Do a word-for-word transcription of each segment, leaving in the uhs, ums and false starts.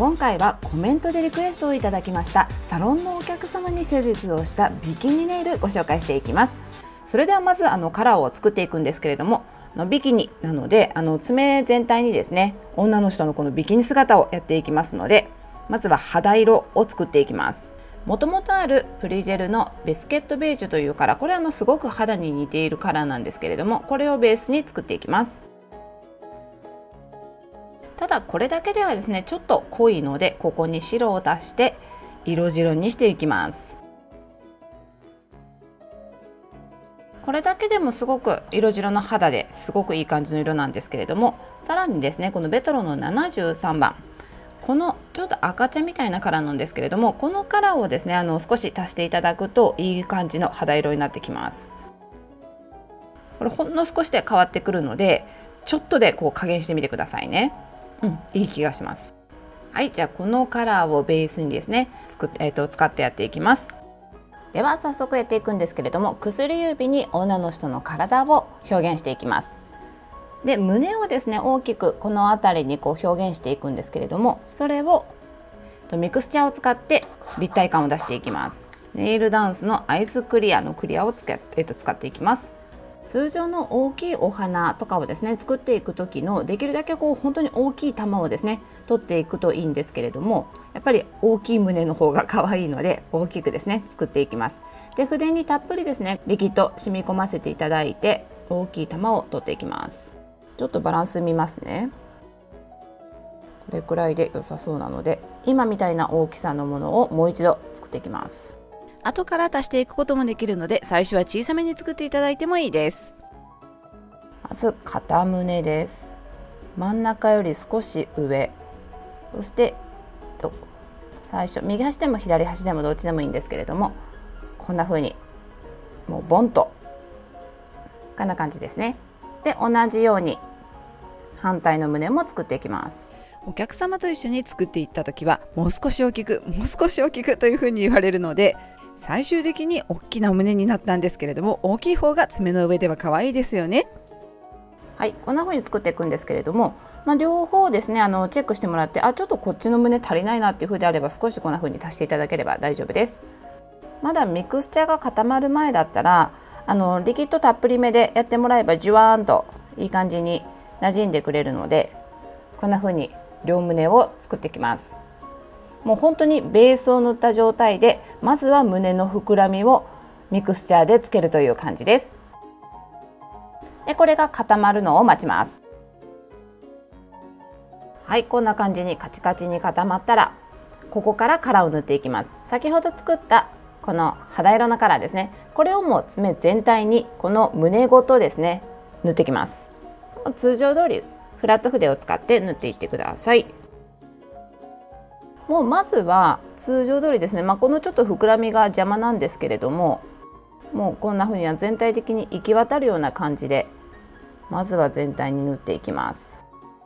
今回はコメントでリクエストをいただきましたサロンのお客様に施術をしたビキニネイルご紹介していきます。それではまずあのカラーを作っていくんですけれども、のビキニなのであの爪全体にですね女の人のこのビキニ姿をやっていきますので、まずは肌色を作っていきます。もともとあるプリジェルのビスケットベージュというカラー、これはあのすごく肌に似ているカラーなんですけれども、これをベースに作っていきます。ただこれだけではですねちょっと濃いので、ここに白を足して色白にしていきます。これだけでもすごく色白の肌ですごくいい感じの色なんですけれども、さらにですねこのベトロのななじゅうさんばん、このちょっと赤茶みたいなカラーなんですけれども、このカラーをですねあの少し足していただくといい感じの肌色になってきます。これほんの少しで変わってくるので、ちょっとでこう加減してみてくださいね。うん、いい気がします。はい、じゃあこのカラーをベースにですね作って、えーと、使ってやっていきます。では早速やっていくんですけれども、薬指に女の人の体を表現していきます。で胸をですね大きくこの辺りにこう表現していくんですけれども、それをミクスチャーを使って立体感を出していきます。ネイルダンスのアイスクリアのクリアをつけ、えーと、使っていきます。通常の大きいお花とかをですね作っていく時のできるだけこう本当に大きい玉をですね取っていくといいんですけれども、やっぱり大きい胸の方が可愛いので大きくですね作っていきます。で筆にたっぷりですねリキッド染み込ませていただいて大きい玉を取っていきます。ちょっとバランス見ますね。これくらいで良さそうなので、今みたいな大きさのものをもう一度作っていきます。後から足していくこともできるので、最初は小さめに作っていただいてもいいです。まず片胸です。真ん中より少し上、そして最初右端でも左端でもどっちでもいいんですけれども、こんな風にもうボンとこんな感じですね。で同じように反対の胸も作っていきます。 お客様と一緒に作っていった時はもう少し大きくもう少し大きくというふうに言われるので、最終的に大きなお胸になったんですけれども、大きい方が爪の上では可愛いですよね。 はい、こんな風に作っていくんですけれども、まあ、両方ですねあのチェックしてもらって、あちょっとこっちの胸足りないなっていう風であれば少しこんな風に足していただければ大丈夫です。まだミクスチャーが固まる前だったらあのリキッドたっぷりめでやってもらえばジュワーンといい感じに馴染んでくれるので、こんな風に両胸を作っていきます。もう本当にベースを塗った状態で、まずは胸の膨らみをミクスチャーでつけるという感じです。でこれが固まるのを待ちます。はい、こんな感じにカチカチに固まったら、ここからカラーを塗っていきます。先ほど作ったこの肌色のカラーですね、これをもう爪全体にこの胸ごとですね塗っていきます。通常通りフラット筆を使って塗っていってください。もうまずは通常通りですね、まあ、このちょっと膨らみが邪魔なんですけれども、もうこんな風には全体的に行き渡るような感じでまずは全体に塗っていきます。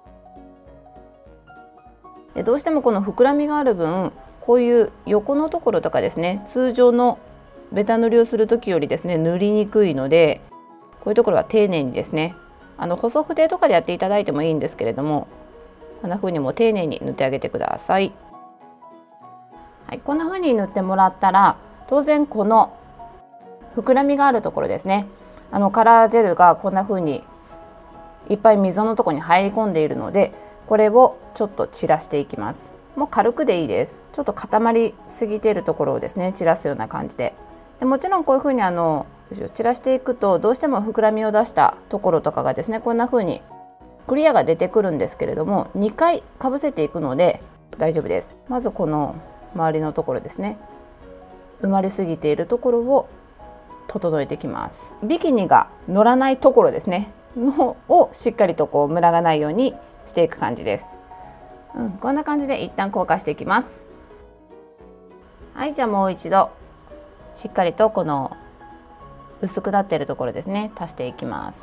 でどうしてもこの膨らみがある分、こういう横のところとかですね、通常のベタ塗りをする時よりですね塗りにくいので、こういうところは丁寧にですね、あの細筆とかでやっていただいてもいいんですけれども、こんな風にも丁寧に塗ってあげてください。はい、こんな風に塗ってもらったら、当然この膨らみがあるところですね、あのカラージェルがこんな風にいっぱい溝のところに入り込んでいるので、これをちょっと散らしていきます。もう軽くでいいです。ちょっと固まりすぎているところをですね散らすような感じで。でもちろんこういう風にあの散らしていくと、どうしても膨らみを出したところとかがですねこんな風にクリアが出てくるんですけれども、にかいかぶせていくので大丈夫です。まずこの周りのところですね、埋まりすぎているところを整えていきます。ビキニが乗らないところですねのをしっかりとこうムラがないようにしていく感じです。うん、こんな感じで一旦硬化していきます。はい、じゃあもう一度しっかりとこの薄くなっているところですね足していきます。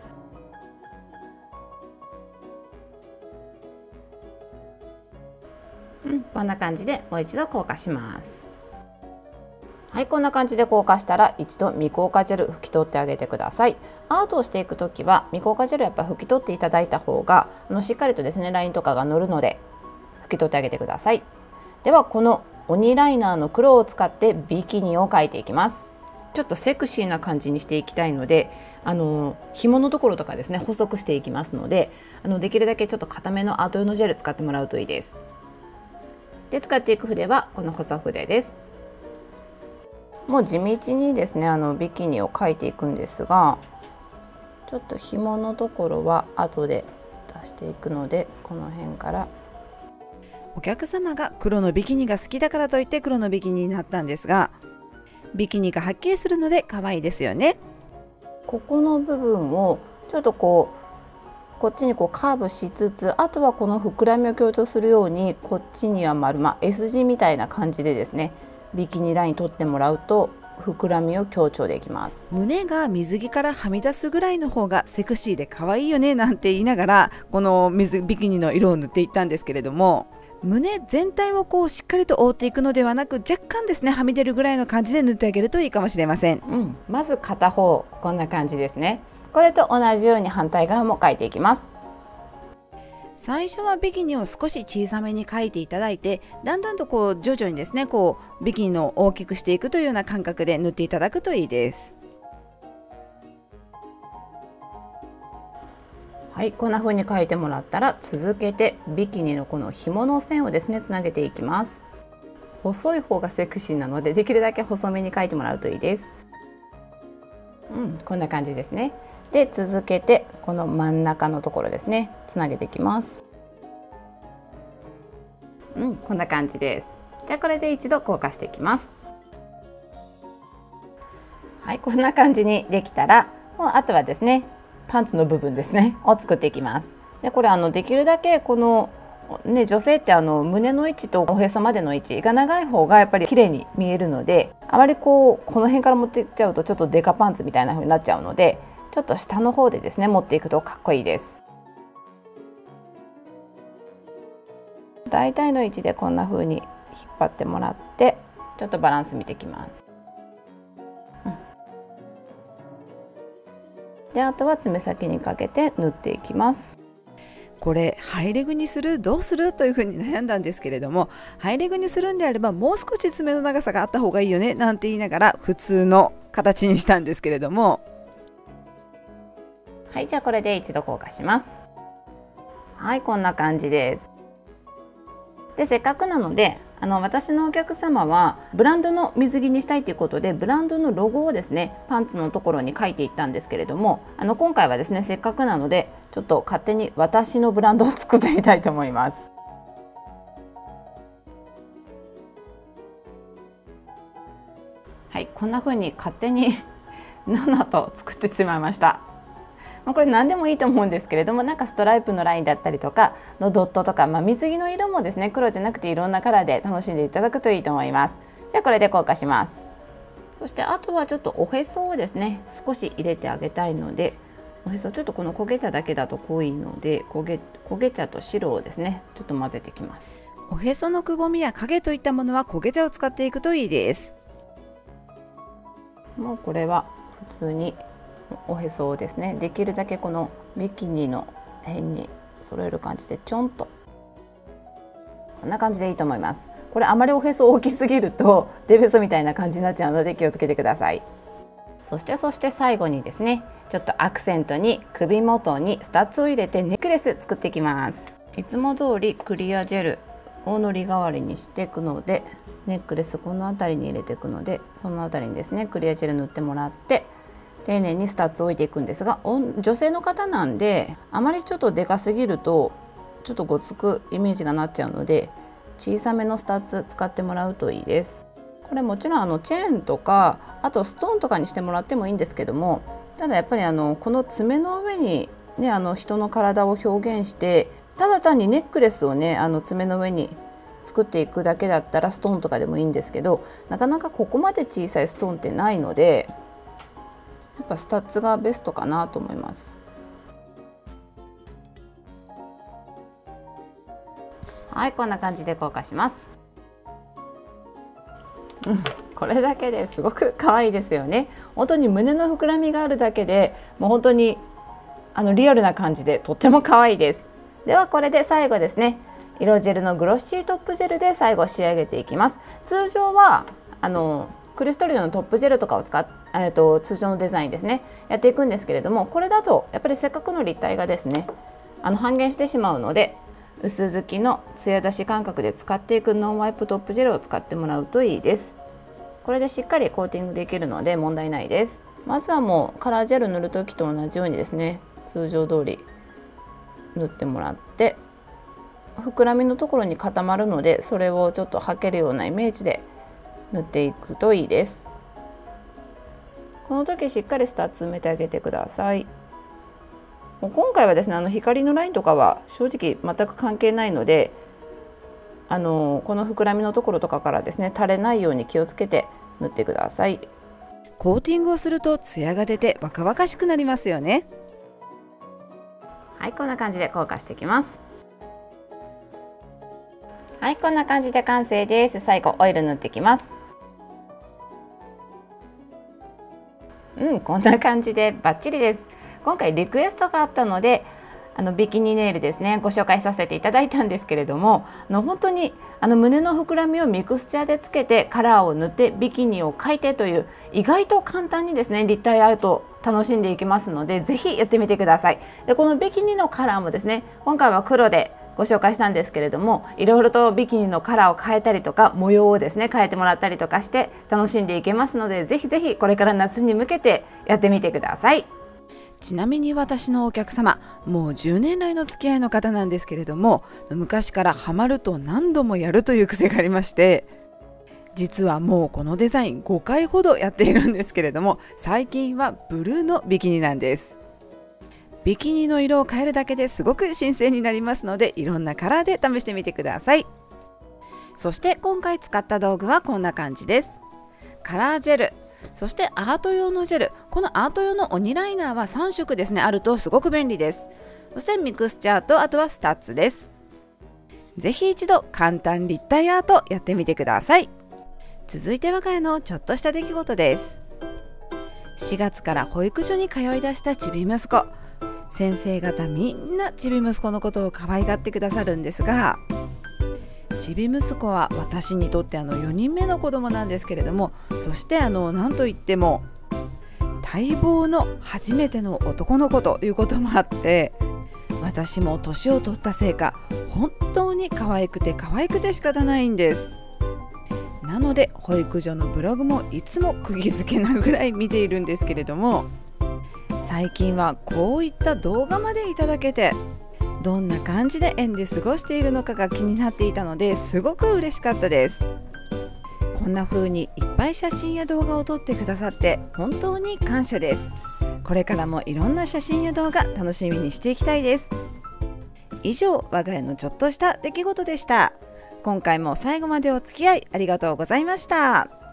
うん、こんな感じでもう一度硬化します。はい、こんな感じで硬化したら一度未硬化ジェル拭き取ってあげてください。アートをしていくときは未硬化ジェルやっぱ拭き取っていただいた方があのしっかりとですねラインとかが乗るので、 拭き取ってあげてください。ではこの鬼ライナーの黒を使ってビキニを描いていきます。ちょっとセクシーな感じにしていきたいので、あの紐のところとかですね細くしていきますので、あのできるだけちょっと固めのアート用のジェル使ってもらうといいです。で使っていく筆はこの細筆です。もう地道にですねあのビキニを描いていくんですが、ちょっと紐のところは後で出していくので、この辺から。 お客様が黒のビキニが好きだからといって黒のビキニになったんですが、ビキニがはっきりするので可愛いですよね。 ここの部分をちょっとこうこっちにこうカーブしつつ、あとはこの膨らみを強調するようにこっちには丸、まあ、S 字みたいな感じでですねビキニライン取ってもらうと膨らみを強調できます。 胸が水着からはみ出すぐらいの方がセクシーで可愛いよねなんて言いながらこの水ビキニの色を塗っていったんですけれども、胸全体をこうしっかりと覆っていくのではなく、若干ですねはみ出るぐらいの感じで塗ってあげるといいかもしれません。 うん、まず片方こんな感じですね。これと同じように反対側も描いていきます。 最初はビキニを少し小さめに描いていただいて、だんだんとこう徐々にですねこうビキニの大きくしていくというような感覚で塗っていただくといいです。 はい、こんな風に描いてもらったら、続けてビキニのこの紐の線をですねつなげていきます。細い方がセクシーなので、できるだけ細めに描いてもらうといいです。うん、こんな感じですね。で続けてこの真ん中のところですねつなげていきます。うん、こんな感じです。じゃあこれで一度硬化していきます。はい、こんな感じにできたら、もうあとはですねパンツの部分ですねを作っていきます。でこれあのできるだけこのね女性ってあの胸の位置とおへそまでの位置が長い方がやっぱり綺麗に見えるので、あまりこうこの辺から持っていっちゃうとちょっとデカパンツみたいな風になっちゃうので、ちょっと下の方でですね持っていくとかっこいいです。大体の位置でこんな風に引っ張ってもらって、ちょっとバランス見ていきます。であとは爪先にかけて塗っていきます。 これハイレグにするどうするというふうに悩んだんですけれども、ハイレグにするんであればもう少し爪の長さがあった方がいいよねなんて言いながら普通の形にしたんですけれども、 はい、じゃあこれで一度硬化します。はい、こんな感じです。でせっかくなのであの私のお客様はブランドの水着にしたいということで、ブランドのロゴをですねパンツのところに書いていったんですけれども、あの今回はですねせっかくなのでちょっと勝手に私のブランドを作ってみたいと思います。はい、こんな風に勝手にナナと作ってしまいました。これ何でもいいと思うんですけれども、なんかストライプのラインだったりとかのドットとか、まあ、水着の色もですね黒じゃなくていろんなカラーで楽しんでいただくといいと思います。じゃあこれで硬化します。そしてあとはちょっとおへそをですね少し入れてあげたいので、おへそちょっとこの焦げ茶だけだと濃いので焦げ、焦げ茶と白をですねちょっと混ぜてきます。 おへそのくぼみや影といったものは焦げ茶を使っていくといいです。 もうこれは普通におへそをですねできるだけこのビキニの辺に揃える感じでちょんと、こんな感じでいいと思います。これあまりおへそ大きすぎるとデベソみたいな感じになっちゃうので気をつけてください。そしてそして最後にですねちょっとアクセントに首元にスタッツを入れてネックレス作っていきます。いつも通りクリアジェルをのり代わりにしていくので、ネックレスこの辺りに入れていくので、その辺りにですねクリアジェル塗ってもらって丁寧にスタッツを置いていくんですが、女性の方なんであまりちょっとでかすぎるとちょっとごつくイメージがなっちゃうので、小さめのスタッツ使ってもらうといいです。これもちろんあのチェーンとかあとストーンとかにしてもらってもいいんですけども、ただやっぱりあのこの爪の上にねあの人の体を表現して、ただ単にネックレスをねあの爪の上に作っていくだけだったらストーンとかでもいいんですけど、なかなかここまで小さいストーンってないので、やっぱスタッツがベストかなと思います。はい、こんな感じで硬化します。うん、これだけですごく可愛いですよね。本当に胸の膨らみがあるだけでもう本当にあのリアルな感じでとっても可愛いです。ではこれで最後ですね、 色ジェルのグロッシートップジェルで最後仕上げていきます。通常はあのクリストリルのトップジェルとかを使っ、えー、と通常のデザインですねやっていくんですけれども、これだとやっぱりせっかくの立体がですねあの半減してしまうので、薄付きの艶出し感覚で使っていくノンワイプトップジェルを使ってもらうといいです。これでしっかりコーティングできるので問題ないです。まずはもうカラージェル塗る時と同じようにですね、通常通り塗ってもらって、膨らみのところに固まるので、それをちょっとはけるようなイメージで塗っていくといいです。この時しっかりスタッツ埋めてあげてください。もう今回はですね、あの光のラインとかは正直全く関係ないので、あのこの膨らみのところとかからですね垂れないように気をつけて塗ってください。 コーティングをするとツヤが出て若々しくなりますよね。 はい、こんな感じで硬化していきます。はい、こんな感じで完成です。最後オイル塗っていきます。うん、こんな感じでバッチリです。今回リクエストがあったので、あのビキニネイルですねご紹介させていただいたんですけれども、あの本当にあの胸の膨らみをミクスチャーでつけてカラーを塗ってビキニを描いてという、意外と簡単にですね立体アート楽しんでいきますので、ぜひやってみてください。でこのビキニのカラーもですね、今回は黒でご紹介したんですけれども、いろいろとビキニのカラーを変えたりとか模様をですね変えてもらったりとかして楽しんでいけますので、ぜひぜひこれから夏に向けてやってみてください。 ちなみに私のお客様、もうじゅうねん来の付き合いの方なんですけれども、昔からハマると何度もやるという癖がありまして、実はもうこのデザインごかいほどやっているんですけれども、最近はブルーのビキニなんです。ビキニの色を変えるだけですごく新鮮になりますので、いろんなカラーで試してみてください。そして今回使った道具はこんな感じです。カラージェル、そしてアート用のジェル。このアート用の鬼ライナーはさんしょくですねあるとすごく便利です。そしてミクスチャーと、あとはスタッツです。ぜひ一度簡単立体アートやってみてください。続いて我が家のちょっとした出来事です。しがつから保育所に通い出したちび息子。先生方みんなちび息子のことを可愛がってくださるんですが、ちび息子は私にとってあのよにんめの子供なんですけれども、そしてあの何といっても待望の初めての男の子ということもあって、私も年を取ったせいか本当に可愛くて可愛くて仕方ないんです。なので保育所のブログもいつも釘付けなぐらい見ているんですけれども、最近はこういった動画までいただけて、どんな感じで園で過ごしているのかが気になっていたので、すごく嬉しかったです。こんな風にいっぱい写真や動画を撮ってくださって本当に感謝です。これからもいろんな写真や動画楽しみにしていきたいです。以上、我が家のちょっとした出来事でした。今回も最後までお付き合いありがとうございました。